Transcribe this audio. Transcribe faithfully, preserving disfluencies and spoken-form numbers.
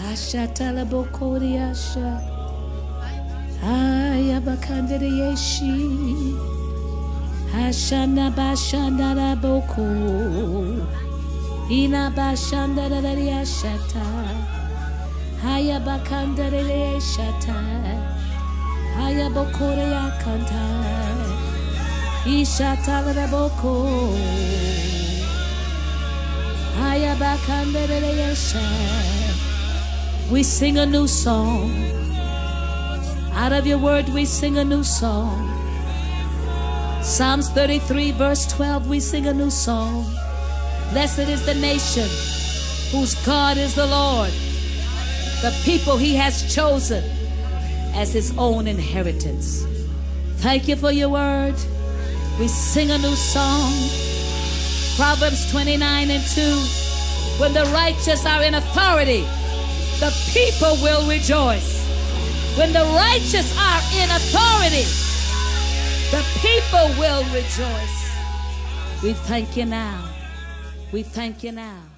Ashatala bokoriasha. Ayabakandere yeshi. Ashana bashanda boko. Ina bashanda shata. Ayabakandere shata. Ayabokoria kanta. Ishatala boko. Ayabakandere yesha. We sing a new song. Out of your word we sing a new song. Psalms thirty-three verse twelve, we sing a new song. Blessed is the nation whose God is the Lord, the people he has chosen as his own inheritance. Thank you for your word. We sing a new song. Proverbs twenty-nine and two. When the righteous are in authority, the people will rejoice. When the righteous are in authority, the people will rejoice. We thank you now. We thank you now.